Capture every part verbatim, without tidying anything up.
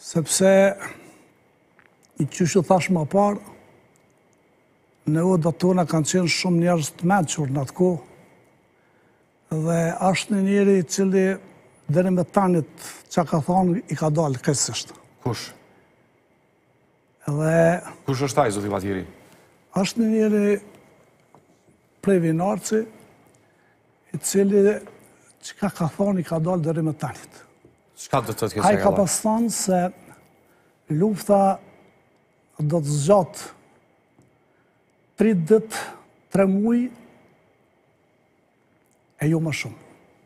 sepse i qysh u thash më parë, në odat tona kanë qenë shumë njerëz të mençur në atë kohë, dhe është një njeri i cili deri me tanit që ka thonë i ka dalë kësisht. Kush? Edhe... Kush është ai, zoti Batjeri? është një njeri prej Vinarci, i cili që ka ka thonë i ka dalë deri me tanit. Çka do të thotë kjo? Ai ka pas thonë se lufta do të zgjatë tri ditë, tre muaj, e jo më shumë.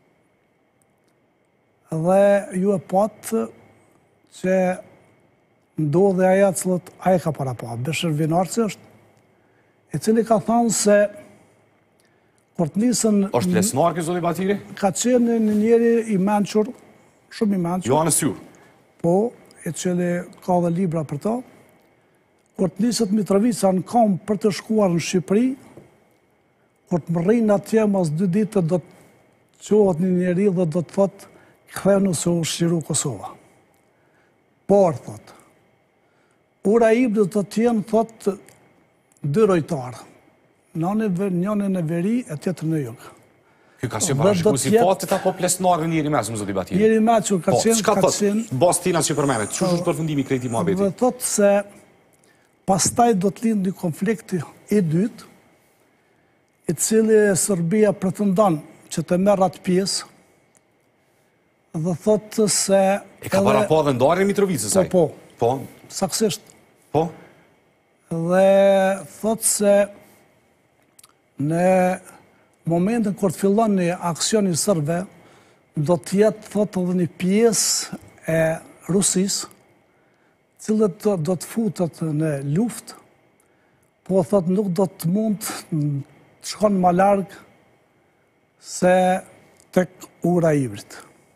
Dhe ju e patë që ndodhe aja cilët aja ka para pa. Beshër Vinarci është, i cili ka thonë se kur të nisën... është lesnar kjo zoti Batjeri? Ka qenë një njeri i mençur, shumë i mençur. Johannes Syr? Po, i cili ka dhe libra për to. Kur të nisët Mitrovica në kam për të shkuar në Shqipëri, kur të më rrinë atje mas dy ditë do të qohet një njeri dhe do të thotë kthenu se u shqiru Kosova. Por, thotë, ura i do të tjenë, thotë, dy rojtarë. Njënë në veri e tjetër në jugë. Kjo ka qenë parashikuar si fatit apo plesnar në njëri mesëm, zoti Batjeri? Njëri mesëm ka qenë... Çka thotë? Bas tina që përmenet, që është përfundimi krejti muhabeti? Dhe thotë se pastaj do të lindë një konflikti i dytë, i cili Serbia pretendon që të merr atë pjesë, dhe thotë se... E ka para pa dhe ndarje Mitrovicës, ai? Po, po. Saksisht. Po? Dhe thotë se në momentin kur të fillon një aksion i sërbe, do të jetë, thotë, edhe një pjesë e Rusisë, cilët do të futët në luft, po thotë nuk do të mund të shkon më largë se tek ura Ibrit.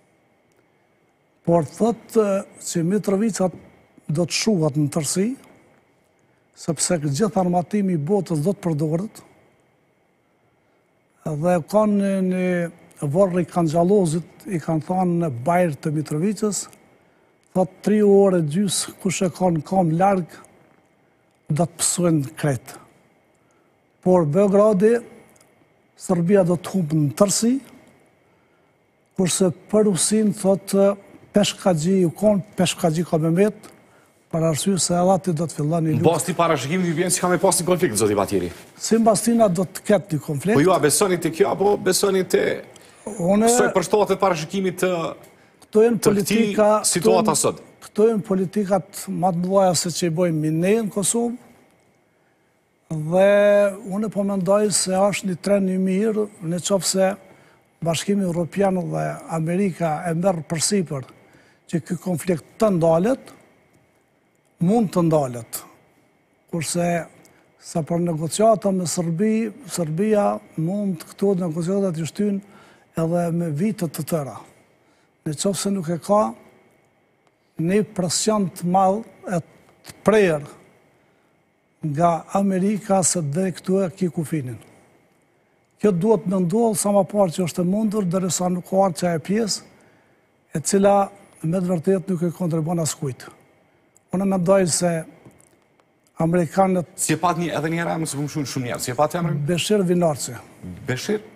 Por thotë që Mitrovica do të shuhat në tërsi, sepse gjithë armatimi i botës do të përdorët, dhe kanë një vorri Kanxhalozit, i kanë thonë në bajrë të Mitrovicës, thotë tri ore gjysë, kush e ka në kam largë, do të pësojnë kretë. Por Beogradi, Serbia do të humbë në tërsi, kurse për Rusin, thotë, Peshkaxhi u konë, Peshkaxhi ka me metë, për arsye se edhe ati do të fillon një luftë. Në bas ti parashikimi të vjenë që ka me pas një konflikt, zoti Batjeri? Si mbas tina do të ketë një konflikt. Po ju a besoni të kjo, apo besoni të kësoj për shtatet parashikimit të këti situata sot? Këto e në politikat më të mëdhaja se që i bojmë ne në Kosovë, dhe unë po mendoj se është një trend i mirë, në qoftë se Bashkimi Evropian dhe Amerika e merr përsipër që ky konflikt të ndalet, mund të ndalet. Kurse sa për negociata me Serbi, Serbia mund këto negociatat i shtynë edhe me vitet të tëra. Në qoftë se nuk e ka një presion të madh e të prerë nga Amerika se dhe këtu e ki kufinin. Kjo duhet me ndodhë sa ma parë që është e mundur, derisa nuk ka arë që e pjesë, e cila me të vërtet nuk e kontribon as kujtë. Unë me ndojë se Amerikanët... Si e pat një edhe një ramë, se pëmë shumë shumë njerë, si e pat e emrin? Beshir Vinarci. Beshir?